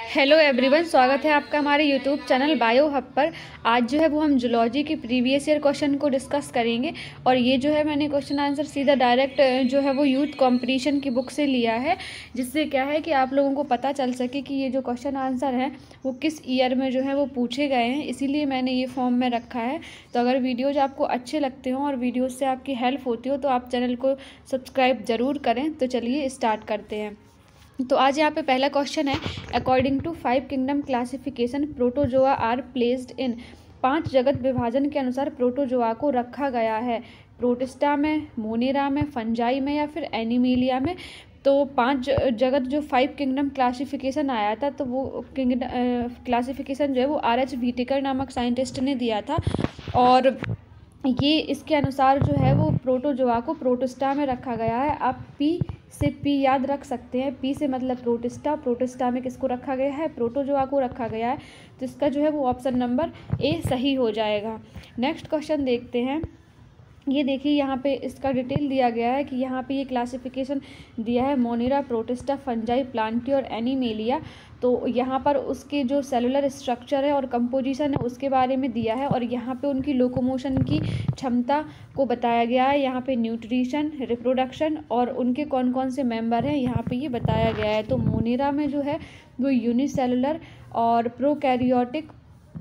Hello everyone, स्वागत है आपका हमारे यूट्यूब चैनल बायो हब पर। आज जो है वो हम जूलॉजी की प्रीवियस ईयर क्वेश्चन को डिस्कस करेंगे। और ये जो है मैंने क्वेश्चन आंसर सीधा डायरेक्ट जो है वो यूथ कंपटीशन की बुक से लिया है, जिससे क्या है कि आप लोगों को पता चल सके कि ये जो क्वेश्चन आंसर हैं वो किस ईयर में जो है वो पूछे गए हैं। इसीलिए मैंने ये फॉर्म में रखा है। तो अगर वीडियोज़ आपको अच्छे लगते हों और वीडियोज़ से आपकी हेल्प होती हो तो आप चैनल को सब्सक्राइब ज़रूर करें। तो चलिए स्टार्ट करते हैं। तो आज यहाँ पे पहला क्वेश्चन है, according to 5 kingdom classification protozoa are placed in. 5 जगत विभाजन के अनुसार प्रोटोजोआ को रखा गया है प्रोटिस्टा में, मोनेरा में, फंजाई में या फिर एनिमेलिया में। तो 5 जगत जो 5 किंगडम क्लासिफिकेशन आया था, तो वो क्लासिफिकेशन जो है वो R.H. व्हिटेकर नामक साइंटिस्ट ने दिया था। और ये इसके अनुसार जो है वो प्रोटोजोआ को प्रोटिस्टा में रखा गया है। आप पी से पी याद रख सकते हैं। पी से मतलब प्रोटिस्टा, प्रोटिस्टा में किसको रखा गया है? प्रोटोजोआ को रखा गया है। तो इसका जो है वो ऑप्शन नंबर ए सही हो जाएगा। नेक्स्ट क्वेश्चन देखते हैं। ये देखिए यहाँ पे इसका डिटेल दिया गया है कि यहाँ पे ये क्लासिफिकेशन दिया है मोनेरा, प्रोटिस्टा, फंजाई, प्लांटी और एनिमेलिया। तो यहाँ पर उसके जो सेलुलर स्ट्रक्चर है और कंपोजिशन है उसके बारे में दिया है। और यहाँ पे उनकी लोकोमोशन की क्षमता को बताया गया है। यहाँ पे न्यूट्रिशन, रिप्रोडक्शन और उनके कौन कौन से मेंबर हैं यहाँ पे ये बताया गया है। तो मोनेरा में जो है वो यूनिसेलुलर और प्रोकैरियोटिक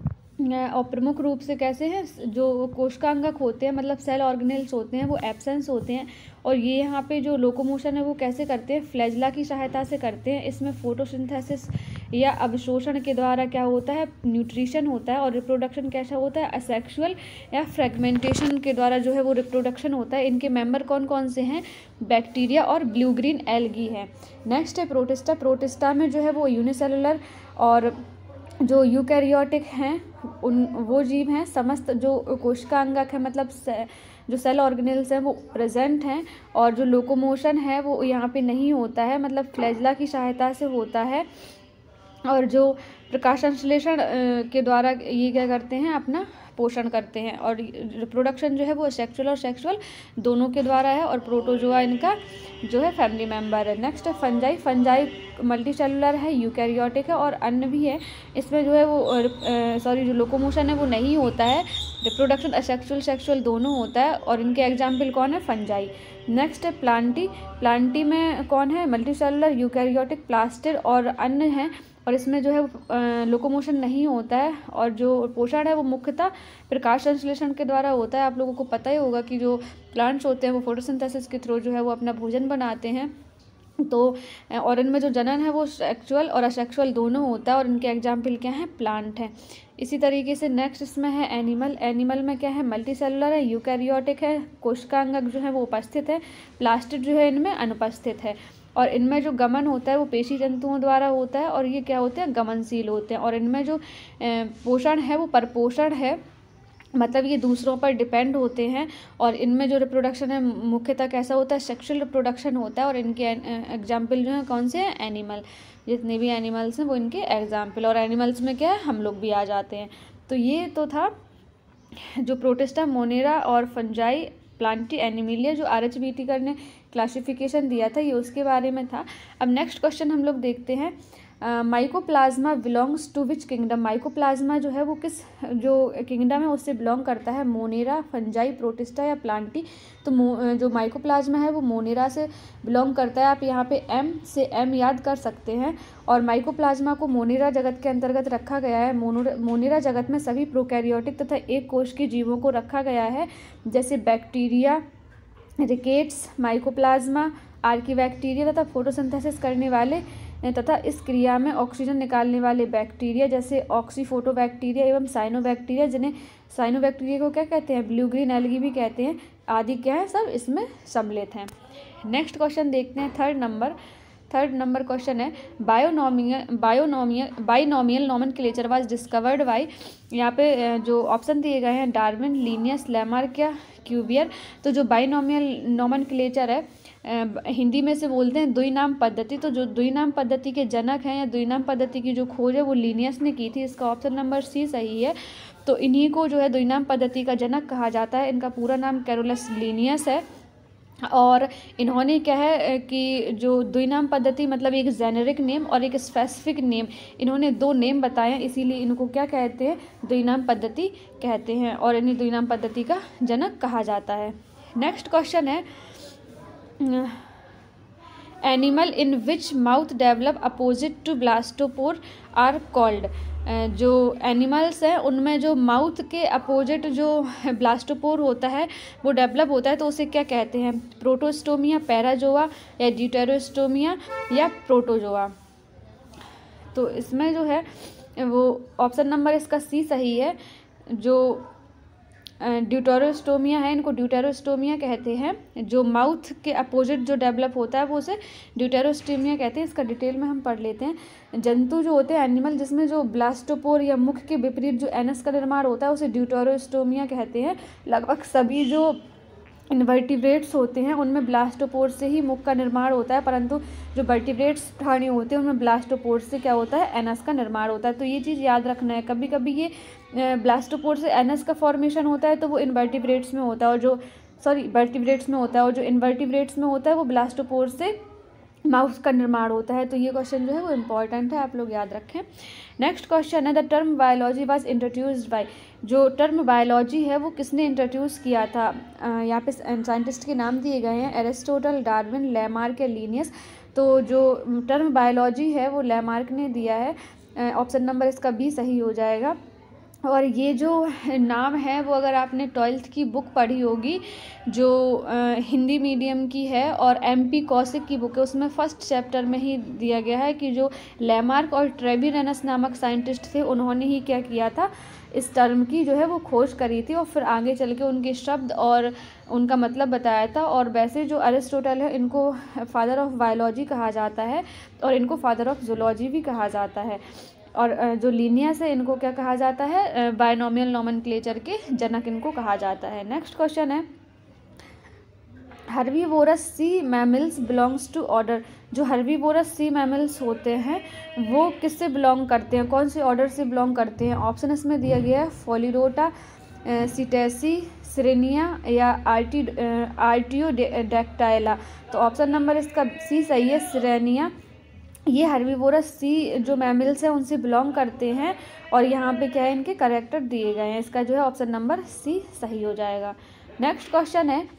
और प्रमुख रूप से कैसे हैं, जो कोशिकांगक होते हैं मतलब सेल ऑर्गेनेल्स होते हैं वो एब्सेंस होते हैं। और ये यहाँ पे जो लोकोमोशन है वो कैसे करते हैं? फ्लैजला की सहायता से करते हैं। इसमें फोटोसिंथेसिस या अवशोषण के द्वारा क्या होता है? न्यूट्रिशन होता है। और रिप्रोडक्शन कैसा होता है? असेक्सुअल या फ्रेगमेंटेशन के द्वारा जो है वो रिप्रोडक्शन होता है। इनके मेंबर कौन कौन से हैं? बैक्टीरिया और ब्लू ग्रीन एल्गी है। नेक्स्ट है प्रोटिस्टा। प्रोटिस्टा में जो है वो यूनिसेलुलर और जो यूकैरियोटिक हैं उन वो जीव हैं। समस्त जो कोशिकांगक है मतलब जो सेल ऑर्गेनेल्स हैं वो प्रेजेंट हैं। और जो लोकोमोशन है वो यहाँ पे नहीं होता है, मतलब फ्लैजला की सहायता से होता है। और जो प्रकाश संश्लेषण के द्वारा ये क्या करते हैं? अपना पोषण करते हैं। और रिप्रोडक्शन जो है वो सेक्सुअल और सेक्सुअल दोनों के द्वारा है। और प्रोटोजोआ इनका जो है फैमिली मेंबर है। नेक्स्ट है फंजाई। फंजाई मल्टी सेलुलर है, यूकैरियोटिक है और अन्य भी है। इसमें जो है वो जो लोकोमोशन है वो नहीं होता है। रिप्रोडक्शन असेक्सुअल सेक्सुअल दोनों होता है। और इनके एग्जाम्पल कौन है? फंजाई। नेक्स्ट है प्लांटी। प्लांटी में कौन है? मल्टी सेलुलर, यूकैरियोटिक, प्लास्टिड और अन्य हैं। और इसमें जो है लोकोमोशन नहीं होता है। और जो पोषण है वो मुख्यतः प्रकाश संश्लेषण के द्वारा होता है। आप लोगों को पता ही होगा कि जो प्लांट्स होते हैं वो फोटोसिंथेसिस के थ्रू जो है वो अपना भोजन बनाते हैं। तो और इनमें जो जनन है वो सेक्सुअल और असेक्सुअल दोनों होता है। और इनके एग्जाम्पल क्या हैं? प्लांट है। इसी तरीके से नेक्स्ट इसमें है एनिमल। एनिमल में क्या है? मल्टी सेलुलर है, यूकैरियोटिक है, कोशिकांगक जो है वो उपस्थित है, प्लास्टिड जो है इनमें अनुपस्थित है। और इनमें जो गमन होता है वो पेशी जंतुओं द्वारा होता है। और ये क्या होते हैं? गमनशील होते हैं। और इनमें जो पोषण है वो परपोषण है, मतलब ये दूसरों पर डिपेंड होते हैं। और इनमें जो रिप्रोडक्शन है मुख्यतः कैसा होता है? सेक्सुअल रिप्रोडक्शन होता है। और इनके एग्जाम्पल जो हैं कौन से हैं? एनिमल। जितने भी एनिमल्स हैं वो इनके एग्जाम्पल। और एनिमल्स में क्या है? हम लोग भी आ जाते हैं। तो ये तो था जो प्रोटिस्टा, मोनेरा और फंजाई, प्लांटी, एनिमेलिया जो R.H. व्हिटेकर ने क्लासिफिकेशन दिया था, ये उसके बारे में था। अब नेक्स्ट क्वेश्चन हम लोग देखते हैं। Mycoplasma belongs to which kingdom. Mycoplasma जो है वो किस जो किंगडम है उससे बिलोंग करता है? मोनेरा, फंजाई, प्रोटिस्टा या प्लांटी। तो जो माइकोप्लाज्मा है वो मोनेरा से बिलोंग करता है। आप यहाँ पे M से M याद कर सकते हैं। और माइकोप्लाज्मा को मोनेरा जगत के अंतर्गत रखा गया है। मोनेरा जगत में सभी प्रोकैरियोटिक तथा एक कोश के जीवों को रखा गया है, जैसे बैक्टीरिया, रिकेट्स, माइकोप्लाज्मा, आर्कीबैक्टीरिया तथा फोटोसिंथेसिस करने वाले तथा इस क्रिया में ऑक्सीजन निकालने वाले बैक्टीरिया, जैसे ऑक्सीफोटोबैक्टीरिया एवं साइनोबैक्टीरिया, जिन्हें साइनोबैक्टीरिया को क्या कहते हैं? ब्लू ग्रीन एल्गी भी कहते हैं, आदि क्या है? सब इसमें सम्मिलित हैं। नेक्स्ट क्वेश्चन देखते हैं। थर्ड नंबर क्वेश्चन है, binomial nomenclature was discovered by. यहाँ पे जो ऑप्शन दिए गए हैं डार्विन, लिनियस, लैमार्क या क्यूवियर। तो जो बाइनोमियल नोमेनक्लेचर है हिंदी में से बोलते हैं द्विनाम पद्धति। तो जो द्विनाम पद्धति के जनक हैं या द्विनाम पद्धति की जो खोज है वो लिनियस ने की थी। इसका ऑप्शन नंबर सी सही है। तो इन्हीं को जो है द्विनाम पद्धति का जनक कहा जाता है। इनका पूरा नाम कैरोलस लिनियस है। और इन्होंने क्या है कि जो द्विनाम पद्धति मतलब एक जेनेरिक नेम और एक स्पेसिफिक नेम, इन्होंने दो नेम बताए हैं, इसीलिए इनको क्या कहते हैं, द्विनाम पद्धति कहते हैं और इन्हें द्विनाम पद्धति का जनक कहा जाता है। नेक्स्ट क्वेश्चन है animal in which mouth develop opposite to blastopore are called. जो एनिमल्स हैं उनमें जो माउथ के अपोजिट जो ब्लास्टोपोर होता है वो डेवलप होता है तो उसे क्या कहते हैं, प्रोटोस्टोमिया, पैराजोआ या ड्यूटेरोस्टोमिया या प्रोटोजोआ। तो इसमें जो है वो ऑप्शन नंबर इसका सी सही है। जो ड्यूटेरोस्टोमिया है, इनको ड्यूटेरोस्टोमिया कहते हैं। जो माउथ के अपोजिट जो डेवलप होता है वो उसे ड्यूटेरोस्टोमिया कहते हैं। इसका डिटेल में हम पढ़ लेते हैं। जंतु जो होते हैं एनिमल जिसमें जो ब्लास्टोपोर या मुख के विपरीत जो एनस का निर्माण होता है उसे ड्यूटेरोस्टोमिया कहते हैं। लगभग सभी जो इनवर्टिब्रेट्स होते हैं उनमें ब्लास्टोपोर से ही मुख का निर्माण होता है, परंतु जो वर्टिब्रेट्स प्राणी होते हैं उनमें ब्लास्टोपोर से क्या होता है, एनस का निर्माण होता है। तो ये चीज़ याद रखना है। कभी कभी ये ब्लास्टोपोर से एनस का फॉर्मेशन होता है तो वो इनवर्टिब्रेट्स में होता है, और जो वर्टिब्रेट्स में होता है, और जो इनवर्टिब्रेट्स में होता है वो ब्लास्टोपोर से माउथ का निर्माण होता है। तो ये क्वेश्चन जो है वो इम्पॉर्टेंट है, आप लोग याद रखें। नेक्स्ट क्वेश्चन है the term biology was introduced by. जो टर्म बायोलॉजी है वो किसने इंट्रोड्यूस किया था। यहाँ पे साइंटिस्ट के नाम दिए गए हैं, एरिस्टोटल, डार्विन, लेमार्क या लीनियस। तो जो टर्म बायोलॉजी है वो लेमार्क ने दिया है। ऑप्शन नंबर इसका बी सही हो जाएगा। और ये जो नाम है वो अगर आपने 12th की बुक पढ़ी होगी जो हिंदी मीडियम की है और MP कौशिक की बुक है, उसमें फर्स्ट चैप्टर में ही दिया गया है कि जो लेमार्क और ट्रेविरेनस नामक साइंटिस्ट थे उन्होंने ही क्या किया था, इस टर्म की जो है वो खोज करी थी और फिर आगे चल के उनके शब्द और उनका मतलब बताया था। और वैसे जो अरिस्टोटल है इनको फादर ऑफ बायोलॉजी कहा जाता है और इनको फादर ऑफ जूलॉजी भी कहा जाता है। और जो लीनियस है इनको क्या कहा जाता है, बायनोमियल नोमेनक्लेचर के जनक इनको कहा जाता है। नेक्स्ट क्वेश्चन है herbivorous sea mammals belongs to order. जो हर्बीवोरस सी मैमल्स होते हैं वो किससे बिलोंग करते हैं, कौन से ऑर्डर से बिलोंग करते हैं। ऑप्शन इसमें दिया गया है फोलिडोटा, सिटेसी, सिरेनिया या आर्टियोडैक्टाइला। तो ऑप्शन नंबर इसका सी सही है, सिरेनिया। ये हर्बीवोरस सी जो मैमल्स हैं उनसे बिलोंग करते हैं और यहाँ पे क्या है, इनके करेक्टर दिए गए हैं। इसका जो है ऑप्शन नंबर सी सही हो जाएगा। नेक्स्ट क्वेश्चन है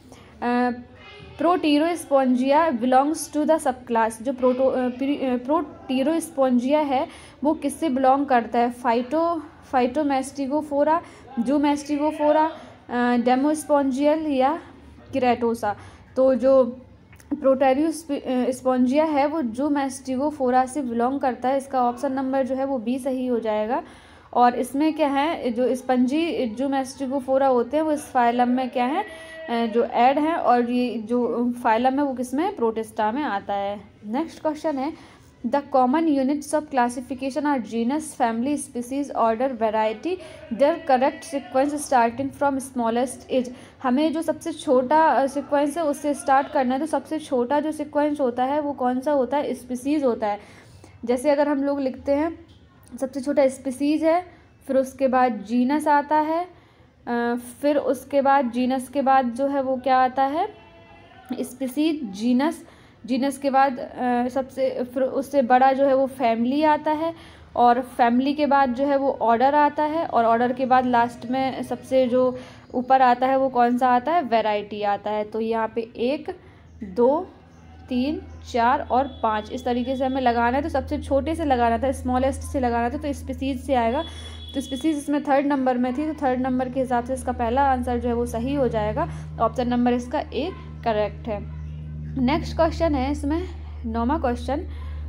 Proterospongia belongs to the subclass. जो प्रोटीरोस्पोंजिया है वो किससे बिलोंग करता है, फाइटोमैस्टिगोफोरा, जूमैस्टिगोफोरा, डेमोस्पोंजियल या किरेटोसा। तो जो प्रोटेरियोस्पोंजिया है वो जूमैस्टिगोफोरा से बिलोंग करता है। इसका ऑप्शन नंबर जो है वो बी सही हो जाएगा। और इसमें क्या है, जो स्पंजी जूमैस्टिगोफोरा होते हैं वो इस फाइलम में क्या है, जो ऐड है, और ये जो फाइलम है वो किसमें, प्रोटिस्टा में आता है। नेक्स्ट क्वेश्चन है the common units of classification are genus, family, species, order, variety, their correct sequence starting from smallest as. हमें जो सबसे छोटा सीक्वेंस है उससे स्टार्ट करना है। तो सबसे छोटा जो सीक्वेंस होता है वो कौन सा होता है, स्पीसीज होता है। जैसे अगर हम लोग लिखते हैं सबसे छोटा स्पीसीज है, फिर उसके बाद जीनस आता है, फिर उसके बाद जीनस के बाद जो है वो क्या आता है, स्पीसीज, जीनस, जीनस के बाद सबसे फिर उससे बड़ा जो है वो फैमिली आता है, और फैमिली के बाद जो है वो ऑर्डर आता है, और ऑर्डर के बाद लास्ट में सबसे जो ऊपर आता है वो कौन सा आता है, वैरायटी आता है। तो यहाँ पे 1, 2, 3, 4 और 5 इस तरीके से हमें लगाना है। तो सबसे छोटे से लगाना था, स्मॉलेस्ट से लगाना था, तो स्पीसीज से आएगा। तो स्पीसीज इसमें 3rd नंबर में थी, तो 3rd नंबर के हिसाब से इसका पहला आंसर जो है वो सही हो जाएगा। ऑप्शन नंबर इसका ए करेक्ट है। नेक्स्ट क्वेश्चन है इसमें 9वां question,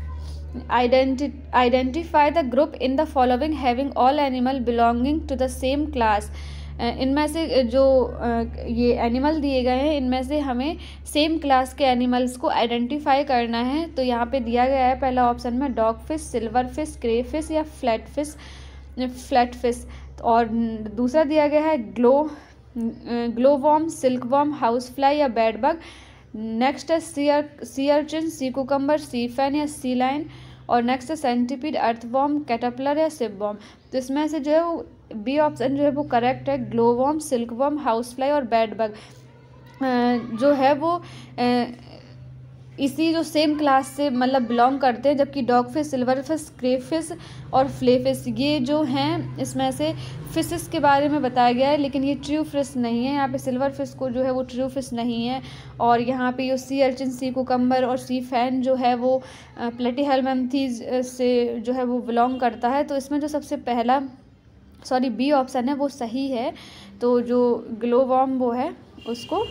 identify the group in the following having all animal belonging to the same class. इनमें से जो ये एनिमल दिए गए हैं इनमें से हमें सेम क्लास के एनिमल्स को आइडेंटिफाई करना है। तो यहाँ पे दिया गया है पहला ऑप्शन में dogfish, silverfish, crayfish या फ्लैट फिश। और दूसरा दिया गया है ग्लोवॉर्म, सिल्कवॉर्म, हाउस फ्लाई या बेड बग। नेक्स्ट है sea urchin, sea cucumber, sea fan या सी लाइन। और नेक्स्ट है सेंटीपीड, अर्थवॉर्म, कैटरपिलर या सिपवॉर्म। तो इसमें से जो है वो बी ऑप्शन जो है वो करेक्ट है, ग्लोवॉर्म, सिल्कवॉर्म, हाउस फ्लाई और बेड बग। जो है वो इसी जो सेम क्लास से मतलब बिलोंग करते हैं, जबकि dogfish, silverfish, crayfish और फ्लेफिश ये जो हैं इसमें से फिशेस के बारे में बताया गया है, लेकिन ये ट्रू फिश नहीं है। यहाँ पे सिल्वर फिश को जो है वो ट्रू फिश नहीं है। और यहाँ पे ये सी अर्चिन, सी कुकम्बर और सी फैन जो है वो प्लेटीहेल्मिंथीज से जो है वो बिलोंग करता है। तो इसमें जो सबसे पहला बी ऑप्शन है वो सही है। तो जो ग्लोवॉर्म वो है उसको,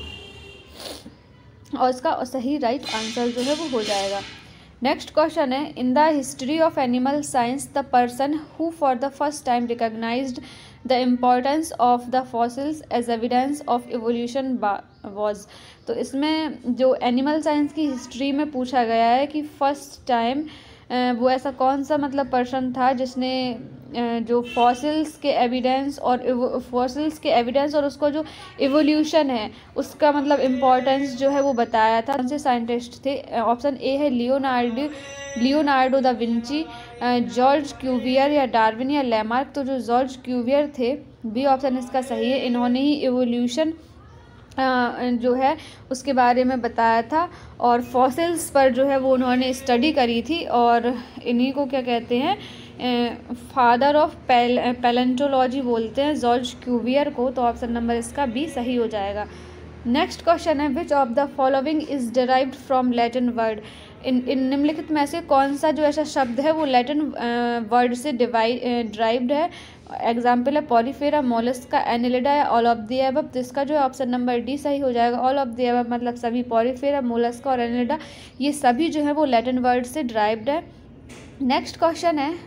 और इसका सही राइट आंसर जो है वो हो जाएगा। नेक्स्ट क्वेश्चन है, in the history of animal science the person who for the first time recognized the importance of the fossils as evidence of evolution was. तो इसमें जो एनिमल साइंस की हिस्ट्री में पूछा गया है कि फर्स्ट टाइम वो ऐसा कौन सा मतलब पर्सन था जिसने जो फॉसिल्स के एविडेंस और उसको जो इवोल्यूशन है उसका मतलब इम्पोर्टेंस जो है वो बताया था। कौन से साइंटिस्ट थे? ऑप्शन ए है Leonardo da Vinci, George Cuvier या डार्विन या लैमार्क। तो जो जॉर्ज क्यूवियर थे, बी ऑप्शन इसका सही है। इन्होंने ही इवोल्यूशन जो है उसके बारे में बताया था और फॉसिल्स पर जो है वो उन्होंने स्टडी करी थी, और इन्हीं को क्या कहते हैं, फादर ऑफ पैलेंटोलॉजी बोलते हैं, जॉर्ज क्यूवियर को। तो ऑप्शन नंबर इसका बी सही हो जाएगा। नेक्स्ट क्वेश्चन है, which of the following is derived from Latin word. इन निम्नलिखित में से कौन सा जो ऐसा शब्द है वो लैटिन वर्ड से डिराइव्ड है। एग्जाम्पल है पॉलीफेरा, मोलस्का, एनिलिडा या ऑल ऑफ द अबव। तो इसका जो है ऑप्शन नंबर डी सही हो जाएगा। ऑल ऑफ द अबव मतलब सभी, पॉलीफेरा, मोलस्का और एनिलिडा ये सभी जो है वो लैटिन वर्ड से डिराइव्ड है। नेक्स्ट क्वेश्चन है,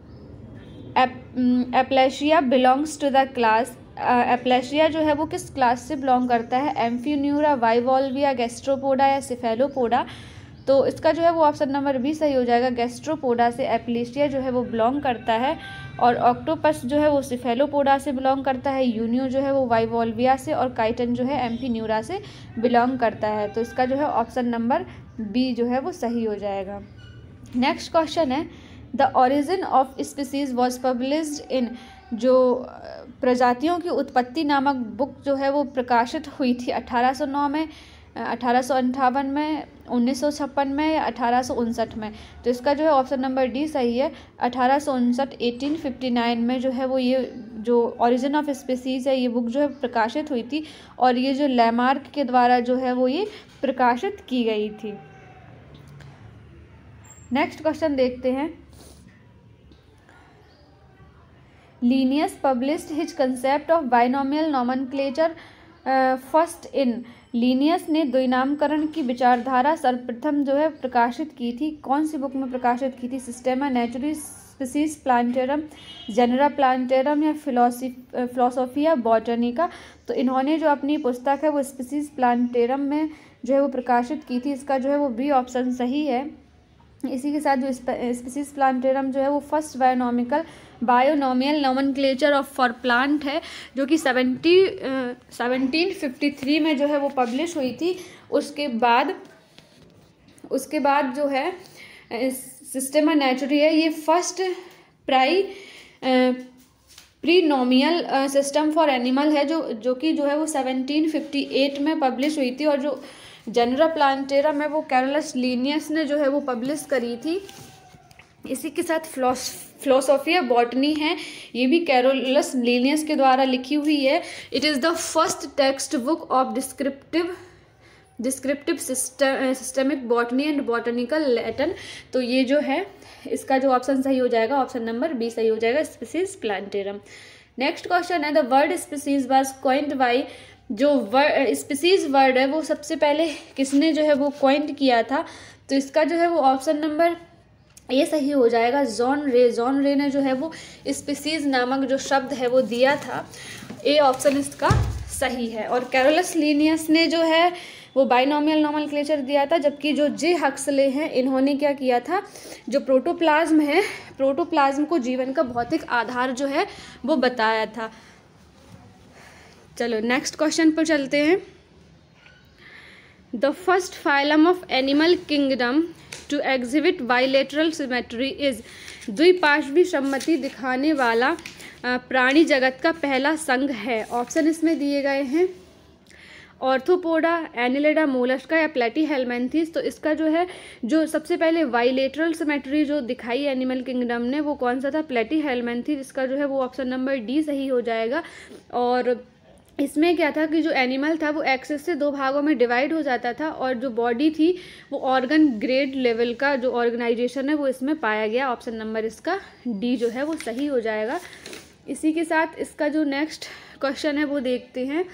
Aplysia belongs to the class. Aplysia जो है वो किस क्लास से बिलोंग करता है? एम्फीन्यूरा, बाइवॉल्विया, गैस्ट्रोपोडा या सिफेलोपोडा। तो इसका जो है वो ऑप्शन नंबर बी सही हो जाएगा। गैस्ट्रोपोडा से एप्लेशिया जो है वो बिलोंग करता है, और ऑक्टोपस जो है वो सिफेलोपोडा से बिलोंग करता है, यूनियो जो है वो बाइवॉल्विया से, और काइटन जो है एम्फीन्यूरा से बिलोंग करता है। तो इसका जो है ऑप्शन नंबर बी जो है वो सही हो जाएगा। नेक्स्ट क्वेश्चन है, the origin of species was published in. जो प्रजातियों की उत्पत्ति नामक बुक जो है वो प्रकाशित हुई थी 1809 में, 1858 में, 1956 में या 1859 में। तो इसका जो है ऑप्शन नंबर डी सही है। 1859 1859 में जो है वो ये जो ओरिजिन ऑफ स्पीसीज है ये बुक जो है प्रकाशित हुई थी, और ये जो लैमार्क के द्वारा जो है वो ये प्रकाशित की गई थी। नेक्स्ट क्वेश्चन देखते हैं, Linnaeus published his concept of binomial nomenclature first in. Linnaeus ने द्विनामकरण की विचारधारा सर्वप्रथम जो है प्रकाशित की थी। कौन सी बुक में प्रकाशित की थी? Systema Naturae, Species Plantarum, Genera Plantarum या फिलोसोफिया बॉटनिका। तो इन्होंने जो अपनी पुस्तक है वो स्पीसीज प्लांटेरम में जो है वो प्रकाशित की थी। इसका जो है वो बी ऑप्शन सही है। इसी के साथ जो स्पीसीज प्लांटेरम जो है वो first binomial nomenclature of for plant है, जो कि 1753 में जो है वो पब्लिश हुई थी। उसके बाद जो है सिस्टेमा नेचुरी है, ये first prenomial system for animal है, जो कि जो है वो 1758 में पब्लिश हुई थी। और जो जेनरा प्लांटेरम है वो कैरोलस लीनियस ने जो है वो पब्लिश करी थी। इसी के साथ फिलोसोफिया बॉटनी है, ये भी कैरोलस लीनियस के द्वारा लिखी हुई है। It is the first text book of descriptive systemic botany and botanical Latin. तो ये जो है इसका जो ऑप्शन सही हो जाएगा, ऑप्शन नंबर बी सही हो जाएगा, स्पीसीज प्लांटेरम। नेक्स्ट क्वेश्चन है, the word species was coined by. जो स्पीसीज वर्ड है वो सबसे पहले किसने जो है वो कॉइन्ड किया था? तो इसका जो है वो ऑप्शन नंबर ये सही हो जाएगा, जॉन रे ने जो है वो स्पीसीज नामक जो शब्द है वो दिया था। ए ऑप्शन इसका सही है। और कैरोलस लीनियस ने जो है वो बाइनोमियल नोमेनक्लेचर दिया था, जबकि जो जे हक्सले हैं इन्होंने क्या किया था, जो प्रोटोप्लाज्म है, प्रोटोप्लाज्म को जीवन का भौतिक आधार जो है वो बताया था। चलो नेक्स्ट क्वेश्चन पर चलते हैं। The first phylum of animal kingdom to exhibit bilateral symmetry is. द्विपार्श्वी सम्मति दिखाने वाला प्राणी जगत का पहला संघ है। ऑप्शन इसमें दिए गए हैं, ऑर्थोपोडा, एनिलिडा, मोलस्का या प्लेटीहेल्मिन्थेस। तो इसका जो है जो सबसे पहले बाइलेटरल सिमेट्री जो दिखाई एनिमल किंगडम ने वो कौन सा था, प्लेटीहेल्मिन्थेस। इसका जो है वो ऑप्शन नंबर डी सही हो जाएगा। और इसमें क्या था कि जो एनिमल था वो एक्सिस से दो भागों में डिवाइड हो जाता था और जो बॉडी थी वो ऑर्गन ग्रेड लेवल का जो ऑर्गेनाइजेशन है वो इसमें पाया गया। ऑप्शन नंबर इसका डी जो है वो सही हो जाएगा। इसी के साथ इसका जो नेक्स्ट क्वेश्चन है वो देखते हैं।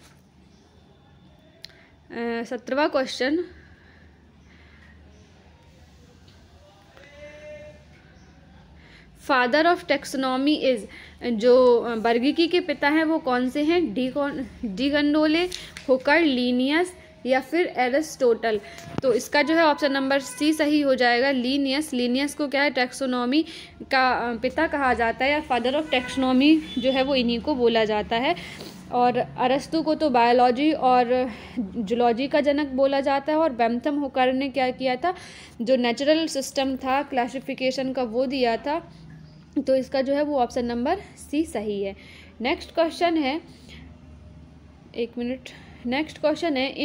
17वां question, father of taxonomy is, जो वर्गीकी के पिता हैं वो कौन से हैं, डी गंडोले, हुकर, लीनियस या फिर एरिस्टोटल। तो इसका जो है ऑप्शन नंबर सी सही हो जाएगा, लीनियस को क्या है टेक्सोनॉमी का पिता कहा जाता है या फादर ऑफ टेक्सोनॉमी जो है वो इन्हीं को बोला जाता है। और अरस्तु को तो बायोलॉजी और जूलॉजी का जनक बोला जाता है। और बेंथम हुकर ने क्या किया था, जो नेचुरल सिस्टम था क्लासिफिकेशन का वो दिया था। तो इसका जो है वो ऑप्शन नंबर सी सही है। नेक्स्ट क्वेश्चन है, एक मिनट, नेक्स्ट क्वेश्चन है,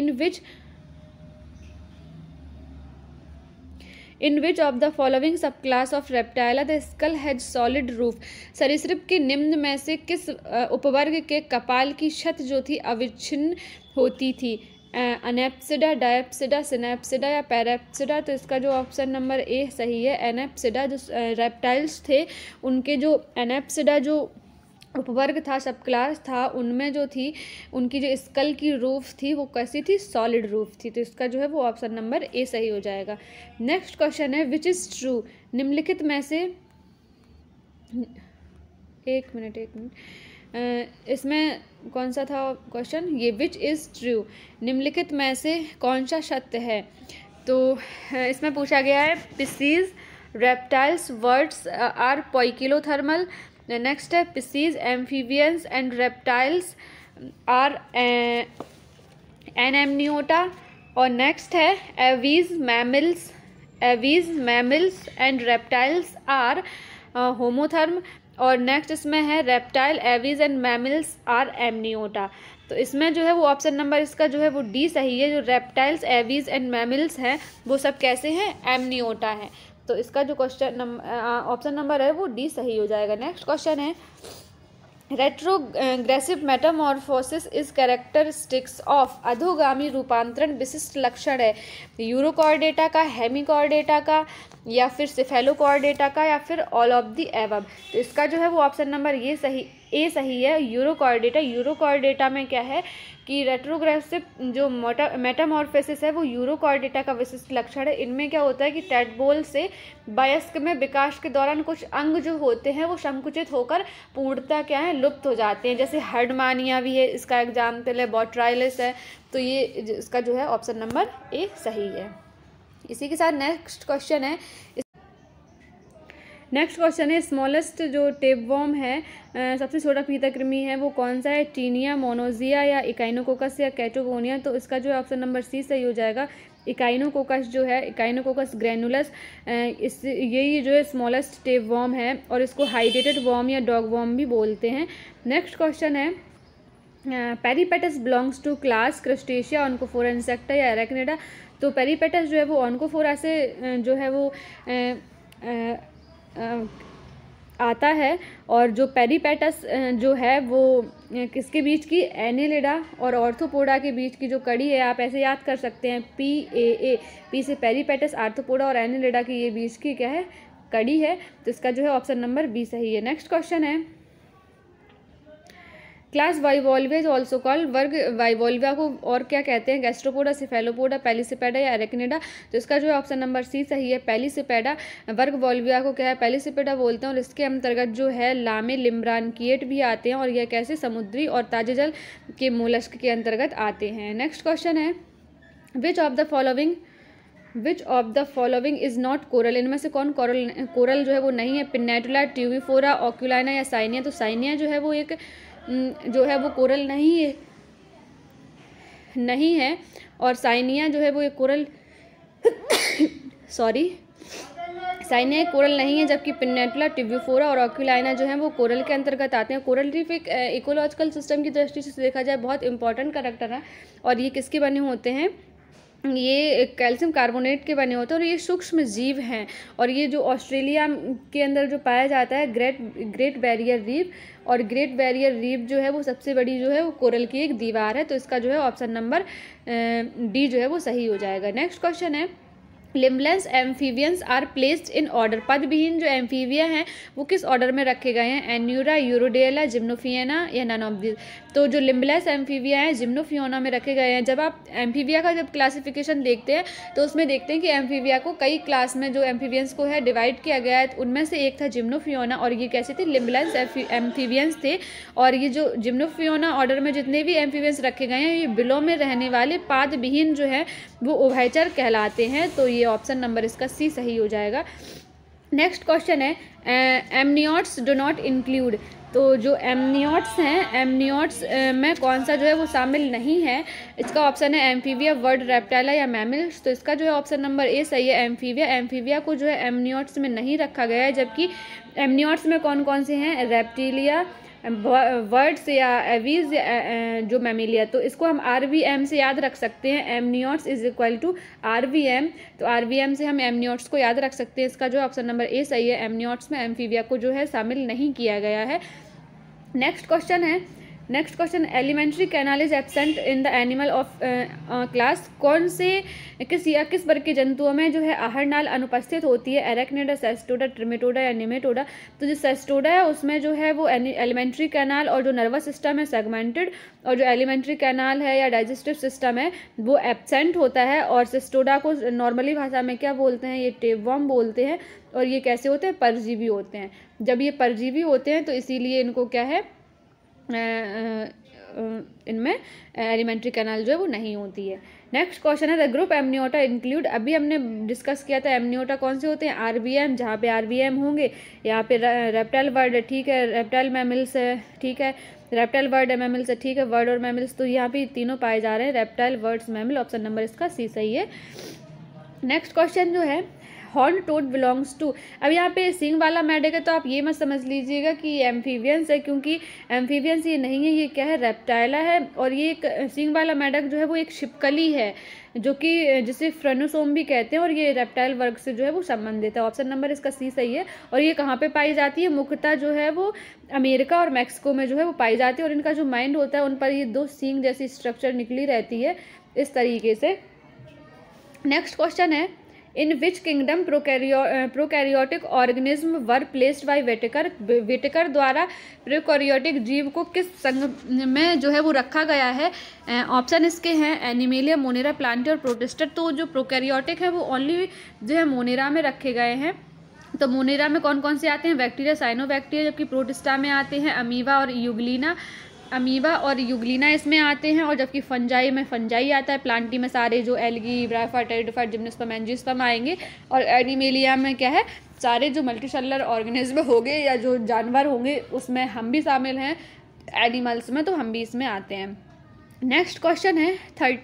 in which of the following sub class of Reptilia the skull has solid roof. सरीसृप के निम्न में से किस उपवर्ग के कपाल की छत जो थी अविच्छिन्न होती थी, अनेप्सिडा, डायप्सिडा, सिनेप्सिडा या पैरेप्सिडा। तो इसका जो ऑप्शन नंबर ए सही है, एनेप्सिडा। जो रेप्टाइल्स थे उनके जो एनेप्सिडा जो उपवर्ग था, सब क्लास था, उनमें जो थी उनकी जो स्कल की रूफ थी वो कैसी थी, सॉलिड रूफ थी। तो इसका जो है वो ऑप्शन नंबर ए सही हो जाएगा। नेक्स्ट क्वेश्चन है, विच इज़ ट्रू, निम्नलिखित में से, एक मिनट इसमें कौन सा था क्वेश्चन, ये विच इज़ ट्रू, निम्नलिखित में से कौन सा सत्य है। तो इसमें पूछा गया है Pisces, reptiles, birds are poikilothermal. Next है Pisces, amphibians and reptiles are Anamniota. और नेक्स्ट है Aves mammals and reptiles are homotherm. और नेक्स्ट इसमें है reptile, Aves and mammals are Amniota. तो इसमें जो है वो ऑप्शन नंबर इसका जो है वो डी सही है। जो रेप्टाइल्स, एवीज एंड मैमल्स हैं वो सब कैसे हैं, एमनियोटा हैं। तो इसका जो क्वेश्चन ऑप्शन नंबर है वो डी सही हो जाएगा। नेक्स्ट क्वेश्चन है, retrogressive metamorphosis is characteristics of, अधोगामी रूपांतरण विशिष्ट लक्षण है यूरोकॉर्डेटा का, हेमिकॉर्डेटा का या फिर सिफेलोकॉर्डेटा का या फिर ऑल ऑफ द एबव। तो इसका जो है वो ऑप्शन नंबर ये सही, ए सही है, यूरोकॉर्डेटा। यूरोकॉर्डेटा में क्या है कि रेट्रोग्रेसिव जो मेटामॉर्फोसिस है वो यूरोकॉर्डेटा का विशिष्ट लक्षण है। इनमें क्या होता है कि टैडपोल से वयस्क में विकास के दौरान कुछ अंग जो होते हैं वो संकुचित होकर पूर्णतः क्या है, लुप्त हो जाते हैं। जैसे हर्डमानिया भी है, इसका एग्जाम्पल है, बॉट्राइलिस है। तो ये इसका जो है ऑप्शन नंबर ए सही है। इसी के साथ नेक्स्ट क्वेश्चन है, स्मॉलेस्ट जो टेपवॉर्म है, सबसे छोटा फीताकृमि है वो कौन सा है, टीनिया, मोनोजिया या इकाइनोकोकस या कैटोगोनिया। तो इसका जो है ऑप्शन नंबर सी सही हो जाएगा। इकाइनोकोकस जो है, इकाइनोकोकस ग्रैनुलस, ये जो है स्मॉलेस्ट टेपवॉर्म है और इसको हाइड्रेटेड वॉर्म या डॉग वॉर्म भी बोलते हैं। नेक्स्ट क्वेश्चन है, Peripatus belongs to class Crustacea, Onychophora, Insecta या एरेक्निडा। तो पेरीपेटस जो है वो ऑनकोफोरा से जो है वो आता है। और जो पेरीपेटस जो है वो किसके बीच की, एनिलिडा और ऑर्थोपोडा के बीच की जो कड़ी है, आप ऐसे याद कर सकते हैं, पी से पेरीपेटस, आर्थोपोडा और एनिलिडा की ये बीच की क्या है, कड़ी है। तो इसका जो है ऑप्शन नंबर बी सही है। नेक्स्ट क्वेश्चन है, class Bivalvia is also called, वर्ग बाइवॉल्विया को और क्या कहते हैं, गैस्ट्रोपोडा, सिफेलोपोडा, पेलिसिपेडा या एरेक्निडा। तो इसका जो है ऑप्शन नंबर सी सही है, पेलिसिपेडा। वर्ग वॉल्विया को क्या है, पेलिसिपेडा बोलते हैं। और इसके अंतर्गत जो है लामे, लिम्ब्रानकिएट भी आते हैं और यह कैसे समुद्री और ताजे जल के मोलस्क के अंतर्गत आते हैं। नेक्स्ट क्वेश्चन है, which of the following is not coral, इनमें से कौन कोरल जो है वो नहीं है, पिन्नेटुला, ट्यूबिफोरा, ऑक्यूलाइना या साइनिया। तो साइनिया जो है वो एक जो है वो कोरल नहीं है और साइनिया जो है वो एक कोरल साइनिया कोरल नहीं है, जबकि पिन्नेटुला, टिब्यूफोरा और ऑक्यूलाइना जो है वो कोरल के अंतर्गत आते हैं। कोरल रीफ एक इकोलॉजिकल सिस्टम की दृष्टि से देखा जाए बहुत इंपॉर्टेंट कैरेक्टर है, और ये किसके बने होते हैं, ये कैल्शियम कार्बोनेट के बने होते हैं, और ये सूक्ष्म जीव हैं। और ये जो ऑस्ट्रेलिया के अंदर जो पाया जाता है ग्रेट बैरियर रीफ, और ग्रेट बैरियर रीफ जो है वो सबसे बड़ी जो है वो कोरल की एक दीवार है। तो इसका जो है ऑप्शन नंबर डी जो है वो सही हो जाएगा। नेक्स्ट क्वेश्चन है, limbless amphibians are placed in order. पदविहीन जो एम्फीबिया हैं वो किस ऑर्डर में रखे गए हैं, एन्यूरा, यूरोडेला, जिम्नोफियना या नन ऑफ दिस। तो जो लिम्बलेस एम्फीबिया हैं जिम्नोफियोना में रखे गए हैं। जब आप एम्फीबिया का जब क्लासिफिकेशन देखते हैं तो उसमें देखते हैं कि एम्फीबिया को कई क्लास में जो एम्फीबियंस को है डिवाइड किया गया है। उनमें से एक था जिम्नोफियोना, और ये कैसे थे, लिम्बलेस एम्फीबियंस थे। और ये जो जिम्नोफियोना ऑर्डर में जितने भी एम्फीबियंस रखे गए हैं ये बिलों में रहने वाले पादविहीन जो है वो उभयचर कहलाते हैं। तो ये ऑप्शन नंबर इसका सी सही हो जाएगा। नेक्स्ट क्वेश्चन है, एमनियोट्स डू नॉट इंक्लूड। तो जो एमनियोट्स हैं, एमनियोट्स में कौन सा जो है वो शामिल नहीं है। इसका ऑप्शन है एम्फीबिया, वर्ड, रेप्टाइला या मैमल्स। तो इसका जो है ऑप्शन नंबर ए सही है, एम्फीबिया। एम्फीबिया को जो है एमनियोट्स में नहीं रखा गया है, जबकि एमनियोट्स में कौन कौन से हैं, रेप्टिलिया, वर्ड्स या एवीज जो मैमिलिया। तो इसको हम RVM से याद रख सकते हैं, amniotes is equal to RVM। तो RVM से हम एमनियोट्स को याद रख सकते हैं। इसका जो ऑप्शन नंबर ए सही है, एमनियोट्स में एम्फीबिया को जो है शामिल नहीं किया गया है। Next question, alimentary canal is absent in the animal of class. कौन से किस वर्ग के जंतुओं में जो है आहार नाल अनुपस्थित होती है, एरेक्निडा, सेस्टोडा, ट्रिमेटोडा या निमेटोडा। तो जो सेस्टोडा है उसमें जो है वो एलिमेंट्री कैनाल और जो नर्वस सिस्टम है सेगमेंटेड, और जो एलिमेंट्री कैनाल है या डाइजेस्टिव सिस्टम है वो एब्सेंट होता है। और सेस्टोडा को नॉर्मली भाषा में क्या बोलते हैं, ये टेपवर्म बोलते हैं। और ये कैसे होते हैं, परजीवी होते हैं। जब ये परजीवी होते हैं तो इसीलिए इनको क्या है, इनमें एलिमेंट्री कैनाल जो है वो नहीं होती है। नेक्स्ट क्वेश्चन है, द ग्रुप एमनियोटा इंक्लूड। अभी हमने डिस्कस किया था एमनियोटा कौन से होते हैं, RVM, जहाँ पे RVM होंगे। यहाँ पे रेप्टाइल, वर्ड है, ठीक है, रेप्टाइल मैमल्स है, ठीक है, रेप्टाइल, वर्ड, मैमल्स है, ठीक है, वर्ड और मैमल्स। तो यहाँ पे तीनों पाए जा रहे हैं, reptile, birds, mammal. Option number इसका सी सही है। नेक्स्ट क्वेश्चन जो है, हॉर्न टोड बिलोंग्स टू। अब यहाँ पे सींग वाला मेढक है तो आप ये मत समझ लीजिएगा कि ये एम्फीबियंस है, क्योंकि एम्फीबियंस ये नहीं है, ये क्या है, रेप्टाइला है। और ये एक सींग वाला मेढक जो है वो एक छिपकली है, जो कि जिसे फ्रेनोसोम भी कहते हैं, और ये रेप्टाइल वर्ग से जो है वो संबंधित है। ऑप्शन नंबर इसका सी सही है। और ये कहाँ पे पाई जाती है, मुख्यतः जो है वो अमेरिका और मैक्सिको में जो है वो पाई जाती है। और इनका जो माइंड होता है उन पर ये 2 सींग जैसी स्ट्रक्चर निकली रहती है इस तरीके से। नेक्स्ट क्वेश्चन है, in which kingdom prokaryotic organism were placed by Whittaker. Whittaker द्वारा प्रोकैरियोटिक जीव को किस संघ में जो है वो रखा गया है। ऑप्शन इसके हैं एनिमेलिया, मोनेरा, प्लांटी और प्रोटिस्टा। तो जो प्रोकैरियोटिक है वो ओनली जो है मोनेरा में रखे गए हैं। तो मोनेरा में कौन कौन से आते हैं, बैक्टीरिया, साइनोबैक्टीरिया, जबकि प्रोटिस्टा में आते हैं अमीबा और यूग्लिना इसमें आते हैं। और जबकि फंजाई में फंजाई आता है। प्लांटी में सारे जो algae, bryophyte, pteridophyte, gymnosperm, angiosperm आएंगे। और एनिमेलिया में क्या है, सारे जो मल्टीसेलुलर ऑर्गेनिज्म होंगे या जो जानवर होंगे उसमें हम भी शामिल हैं, एनिमल्स में, तो हम भी इसमें आते हैं। नेक्स्ट क्वेश्चन है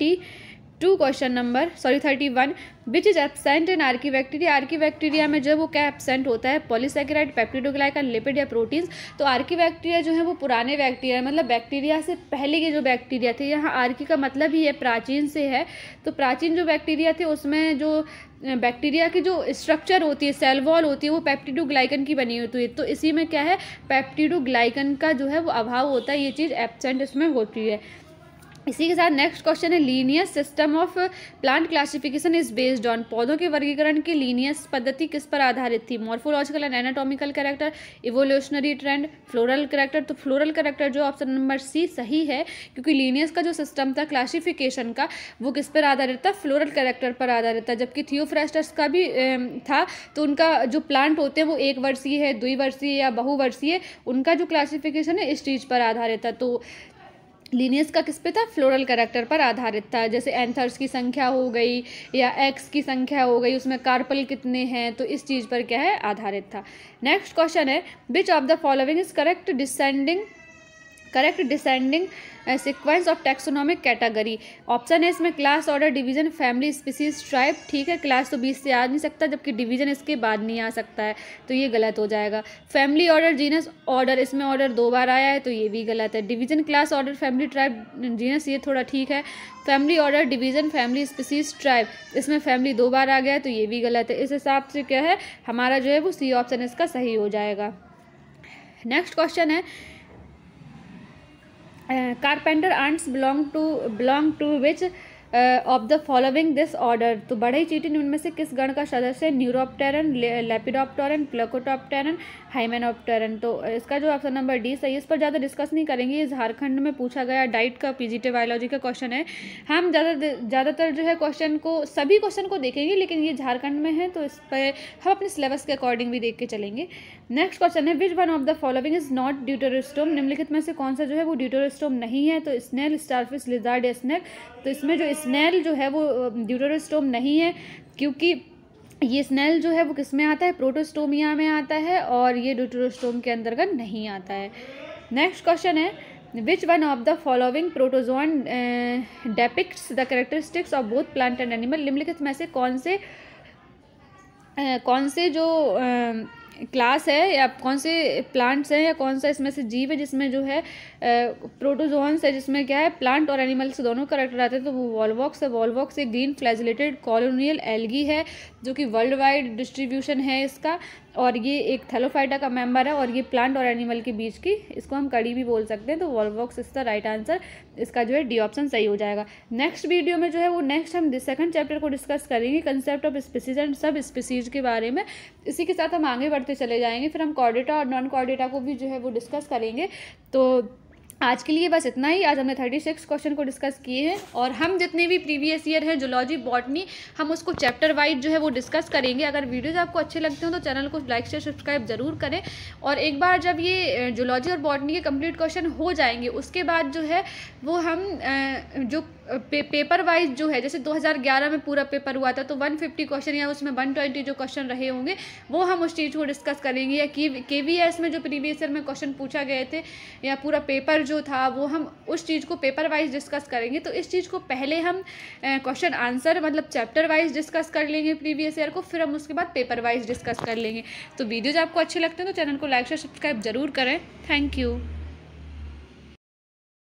31 which is absent in Archaebacteria. Archaebacteria में जो वो क्या एब्सेंट होता है, पॉलीसैकेराइड, पेप्टिडोग्लाइकन, लिपिड या प्रोटीन्स। तो आर्कीबैक्टीरिया जो है वो पुराने बैक्टीरिया, मतलब बैक्टीरिया से पहले के जो बैक्टीरिया थे, यहाँ आर्की का मतलब ही है प्राचीन से है। तो प्राचीन जो बैक्टीरिया थे उसमें जो बैक्टीरिया की जो स्ट्रक्चर होती है, सेल वॉल होती है, वो पेप्टिडोग्लाइकन की बनी होती है। तो इसी में क्या है, पेप्टिडोग्लाइकन का जो है वो अभाव होता है, ये चीज़ एब्सेंट इसमें होती है। इसी के साथ नेक्स्ट क्वेश्चन है, Linnaeus system of plant classification is based on. पौधों के वर्गीकरण की लीनियस पद्धति किस पर आधारित थी, morphological and anatomical character, evolutionary trend, floral character. तो फ्लोरल कैरेक्टर जो ऑप्शन नंबर सी सही है, क्योंकि लीनियस का जो सिस्टम था क्लासिफिकेशन का वो किस पर आधारित था, फ्लोरल कैरेक्टर पर आधारित था। जबकि थियोफ्रास्टस का भी था, तो उनका जो प्लांट होते हैं वो 1 वर्षीय है, 2 वर्षीय या बहुवर्षीय, उनका जो क्लासिफिकेशन है इस चीज़ पर आधारित था। तो लीनियस का किस पे था, फ्लोरल कैरेक्टर पर आधारित था। जैसे एंथर्स की संख्या हो गई या एक्स की संख्या हो गई, उसमें कार्पल कितने हैं, तो इस चीज़ पर क्या है, आधारित था। नेक्स्ट क्वेश्चन है, which of the following is correct descending correct descending sequence of taxonomic category. Option है इसमें class, order, division, family, species, tribe. ठीक है, क्लास तो 20 से आ नहीं सकता, जबकि डिवीजन इसके बाद नहीं आ सकता है, तो ये गलत हो जाएगा। फैमिली, ऑर्डर, जीनस, ऑर्डर, इसमें ऑर्डर 2 बार आया है, तो ये भी गलत है। Division, class, order, family, tribe, genus, ये थोड़ा ठीक है। Family, order, division, family, species, tribe, इसमें फैमिली 2 बार आ गया है, तो ये भी गलत है। इस हिसाब से क्या है हमारा जो है वो सी ऑप्शन इसका सही हो जाएगा। नेक्स्ट क्वेश्चन है carpenter ants belong to which of the following this order. तो बढ़ई चींटी उनमें से किस गण का सदस्य है? Neuropteran, lepidopteran, plecotopteran, hymenopteran. तो इसका जो ऑप्शन नंबर डी सही है। इस पर ज़्यादा डिस्कस नहीं करेंगे, ये झारखंड में पूछा गया डाइट का पीजीटी बायोलॉजी का क्वेश्चन है। हम ज़्यादातर जो है सभी क्वेश्चन को देखेंगे, लेकिन ये झारखंड में है तो इस पर हम अपने सिलेबस के अकॉर्डिंग भी देख के चलेंगे। नेक्स्ट क्वेश्चन है which one of the following is not deuterostome. निम्नलिखित में से कौन सा जो है वो ड्यूटेरोस्टोम नहीं है? तो स्नेल, स्टारफिश, लिजार्ड या स्नेक। तो इसमें जो स्नेल जो है वो ड्यूटेरोस्टोम नहीं है, क्योंकि ये स्नेल जो है वो किस में आता है? प्रोटोस्टोमिया में आता है, और ये ड्यूटेरोस्टोम के अंतर्गत नहीं आता है। नेक्स्ट क्वेश्चन है which one of the following protozoan depicts the characteristics of both plant and animal. निम्नलिखित में से कौन से जो क्लास है या कौन से प्लांट्स हैं या कौन सा इसमें से जीव है जिसमें जो है प्रोटोजोन्स है, जिसमें क्या है प्लांट और एनिमल्स दोनों करेक्टर आते हैं? तो वो वॉलवॉक्स है। वॉलवॉक्स एक ग्रीन फ्लैजिलेटेड कॉलोनियल एल्गी है जो कि वर्ल्ड वाइड डिस्ट्रीब्यूशन है इसका, और ये एक थैलोफाइटा का मेंबर है, और ये प्लांट और एनिमल के बीच की, इसको हम कड़ी भी बोल सकते हैं। तो वॉलवॉक्स इसका राइट आंसर, इसका जो है डी ऑप्शन सही हो जाएगा। नेक्स्ट वीडियो में जो है वो हम सेकंड चैप्टर को डिस्कस करेंगे, concept of species and sub species के बारे में। इसी के साथ हम आगे बढ़ते चले जाएंगे, फिर हम कॉर्डेटा और नॉन कॉर्डेटा को भी जो है वो डिस्कस करेंगे। तो आज के लिए बस इतना ही। आज हमने 36 क्वेश्चन को डिस्कस किए हैं, और हम जितने भी प्रीवियस ईयर है जूलॉजी, बॉटनी, हम उसको चैप्टर वाइज जो है वो डिस्कस करेंगे। अगर वीडियोज़ आपको अच्छे लगते हो तो चैनल को लाइक शेयर सब्सक्राइब जरूर करें। और एक बार जब ये जूलॉजी और बॉटनी के कंप्लीट क्वेश्चन हो जाएंगे, उसके बाद जो है वो हम जो पेपर वाइज जो है, जैसे 2011 में पूरा पेपर हुआ था तो 150 क्वेश्चन या उसमें 120 जो क्वेश्चन रहे होंगे वो हम उस चीज़ को डिस्कस करेंगे। या KVS में जो प्रीवियस ईयर में क्वेश्चन पूछा गए थे या पूरा पेपर जो था वो हम उस चीज़ को पेपर वाइज डिस्कस करेंगे। तो इस चीज़ को पहले हम क्वेश्चन आंसर मतलब चैप्टर वाइज डिस्कस कर लेंगे प्रीवियस ईयर को, फिर हम उसके बाद पेपर वाइज डिस्कस कर लेंगे। तो वीडियोज़ आपको अच्छे लगते हैं तो चैनल को लाइक शेयर सब्सक्राइब जरूर करें। Thank you.